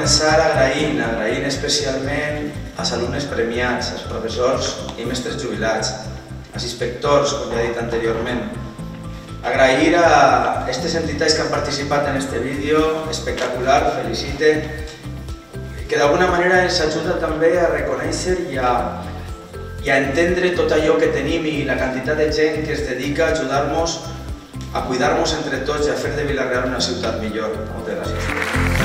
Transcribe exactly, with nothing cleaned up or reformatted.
començar agraint, agraint especialment als alumnes premiats, als professors i mestres jubilats, als inspectors, com ja he dit anteriorment. Agrair a aquestes entitats que han participat en aquest vídeo espectacular, felicite, que d'alguna manera ens ajuda també a reconèixer i a, i a entendre tot allò que tenim i la quantitat de gent que es dedica a ajudar-nos a cuidar-nos entre tots i a fer de Vila-real una ciutat millor. Moltes gràcies.